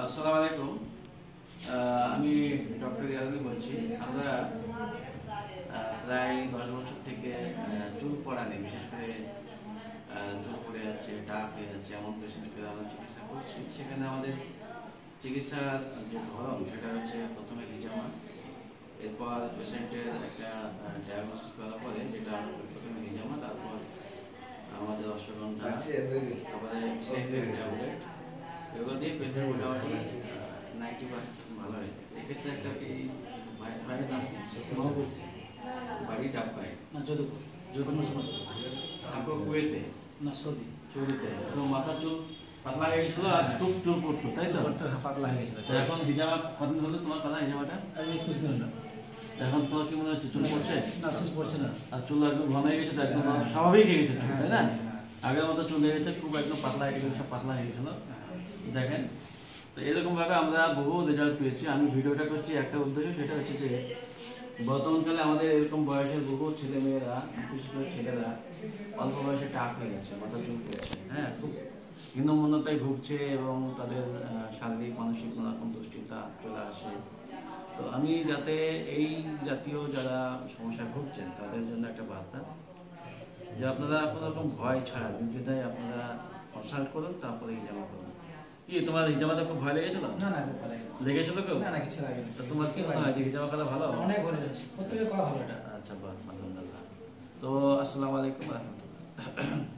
আসসালামু আলাইকুম। আমি ডক্টর রিয়াজুদ্দিন বলছি। আমরা প্রায় 10 বছর থেকে চুল পড়া নিয়ে, বিশেষ করে চুল পড়ে যাচ্ছে, ডাক হয়ে যাচ্ছে এমন পেশেন্টকে আমরা চিকিৎসা করছি। সেখানে আমাদের চিকিৎসার যে ধরন সেটা হচ্ছে প্রথমে হিজামা, এরপর পেশেন্টের একটা ডায়াগনোসিস করার পরে যেটা প্রথমে হিজামা, তারপর আমাদের অশ্বগন্ধা, তারপরে ট্যাবলেট, এগুলো দিয়ে পেশেন্ট মোটামুটি 90% ভালো হয়ে যায়। এক্ষেত্রে একটা প্রাইভেট বাড়ি ডাক পায় না তারপর কুয়েতে না সৌদিতে তো মাথার চুল পাতলা হয়ে গেছিল আর খুব চুল পড়তো, তাই তো? পাতলা হয়ে গেছিল। এখন হিজামা কতদিন হলো তোমার পাতা হিজামাটা? 21 দিন হলো। এখন তোমার কি মনে হচ্ছে চুল পড়ছে? না, চুল পড়ছে না। আর চুল একদম ঘন হয়ে গেছে, একদম স্বাভাবিক হয়ে গেছে, তাই না? আগের মতো চুল হয়ে গেছে, খুব একদম পাতলা হয়ে গেছে, সব পাতলা হয়ে গেছিল। দেখেন, তো এরকমভাবে আমরা বহু রেজাল্ট পেয়েছি। আমি ভিডিওটা করছি একটা উদ্দেশ্য, সেটা হচ্ছে যে বর্তমানকালে আমাদের এরকম বয়সের বহু ছেলেমেয়েরা, বিশেষ করে ছেলেরা অল্প বয়সে টাক হয়ে গেছে, মাথা চুল পড়ছে, হ্যাঁ, খুব হীনমন্যতায় ভুগছে এবং তাদের শারীরিক মানসিক কোনো রকম দুশ্চিন্তা চলে আসে। তো আমি যাতে এই জাতীয় যারা সমস্যায় ভুগছেন তাদের জন্য একটা বার্তা যে আপনারা কোনো রকম ভয় ছাড়া নির্দ্বিধায় আপনারা কনসাল্ট করুন, তারপরে হিজামা করুন। কি তোমার হিজামাটা খুব ভয় লেগেছিল? না না, খুব ভালো লেগেছিল কেউ? না না, কিছু লাগেনি। তো তোমার কি মনে হয় যে হিজামা করা ভালো? অনেক ভালো লেগেছে, প্রত্যেকে করা ভালো এটা। আচ্ছা, বাহ, আলহামদুলিল্লাহ। তো আসসালামু আলাইকুম ওয়া রাহমাতুল্লাহ।